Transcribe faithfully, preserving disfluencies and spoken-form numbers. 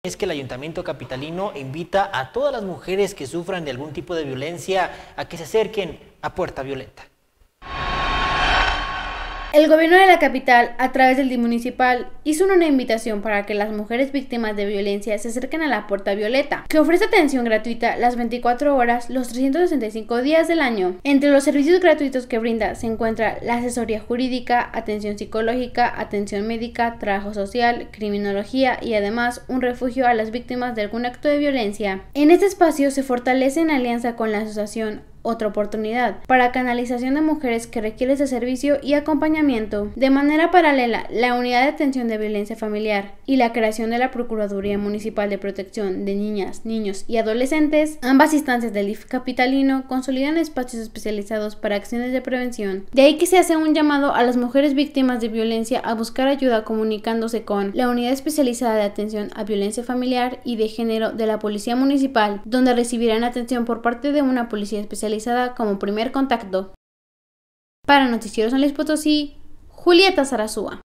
Es que el Ayuntamiento capitalino invita a todas las mujeres que sufran de algún tipo de violencia a que se acerquen a Puerta Violeta. El gobierno de la capital, a través del D I F municipal, hizo una invitación para que las mujeres víctimas de violencia se acerquen a la Puerta Violeta, que ofrece atención gratuita las veinticuatro horas, los trescientos sesenta y cinco días del año. Entre los servicios gratuitos que brinda se encuentra la asesoría jurídica, atención psicológica, atención médica, trabajo social, criminología y además un refugio a las víctimas de algún acto de violencia. En este espacio se fortalece en alianza con la asociación Otra Oportunidad para canalización de mujeres que requieren ese servicio y acompañamiento. De manera paralela, la Unidad de Atención de Violencia Familiar y la creación de la Procuraduría Municipal de Protección de Niñas, Niños y Adolescentes, ambas instancias del D I F capitalino, consolidan espacios especializados para acciones de prevención. De ahí que se hace un llamado a las mujeres víctimas de violencia a buscar ayuda comunicándose con la Unidad Especializada de Atención a Violencia Familiar y de Género de la Policía Municipal, donde recibirán atención por parte de una policía especializada como primer contacto. Para Noticiero San Luis Potosí, Julieta Zarazúa.